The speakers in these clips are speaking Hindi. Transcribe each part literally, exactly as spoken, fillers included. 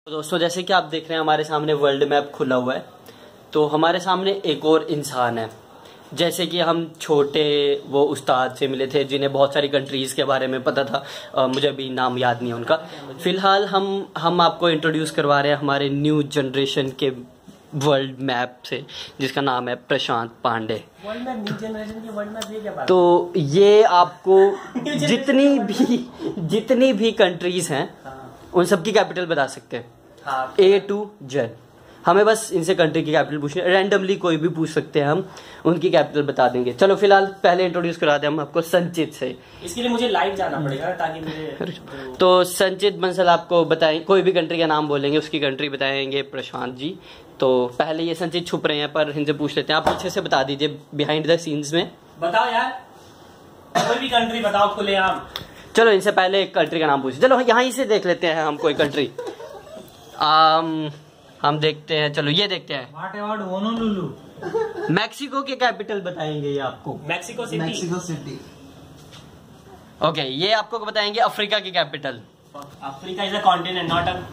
दोस्तों जैसे कि आप देख रहे हैं हमारे सामने वर्ल्ड मैप खुला हुआ है, तो हमारे सामने एक और इंसान है। जैसे कि हम छोटे वो उस्ताद से मिले थे जिन्हें बहुत सारी कंट्रीज़ के बारे में पता था, आ, मुझे अभी नाम याद नहीं है उनका। फिलहाल हम हम आपको इंट्रोड्यूस करवा रहे हैं हमारे न्यू जनरेशन के वर्ल्ड मैप से, जिसका नाम है Prashant Pandey. World map, new generation की वर्ल्ड मैप, ये क्या बात? तो ये आपको जितनी भी जितनी भी कंट्रीज़ हैं उन सबकी कैपिटल बता सकते हैं, हाँ। A to Z. हमें बस इनसे कंट्री की कैपिटल पूछनी है, रैंडमली कोई भी पूछ सकते हैं, हम उनकी कैपिटल बता देंगे। चलो फिलहाल पहले इंट्रोड्यूस करा दें हम आपको संचित से। इसके लिए मुझे लाइव जाना पड़ेगा ताकि मेरे तो संचित बंसल आपको बताएं, कोई भी कंट्री का नाम बोलेंगे उसकी कंट्री बताएंगे प्रशांत जी। तो पहले ये संचित छुप रहे हैं पर इनसे पूछ लेते हैं, आप पीछे से बता दीजिए बिहाइंड द सीन्स में। बताओ यार, कोई भी कंट्री बताओ खुलेआम। चलो इनसे पहले एक कंट्री का नाम पूछे। चलो यहाँ से देख लेते हैं हम कोई कंट्री। आम हम देखते हैं, चलो ये देखते हैं। मैक्सिको के कैपिटल बताएंगे ये आपको। Mexico City. Mexico City. Okay, ये आपको बताएंगे अफ्रीका की capital. Africa is a continent, not a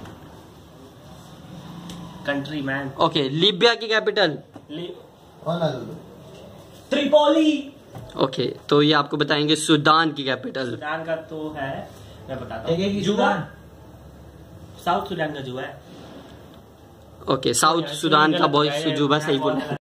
country man. Okay, Libya की कैपिटल त्रिपोली। ओके, तो ये आपको बताएंगे सुडान की कैपिटल। सुडान का तो है, मैं बताता हूँ, जुबा। साउथ सुडान का जुबा है। ओके, साउथ सुडान का बहुत जुबा, सही बोला।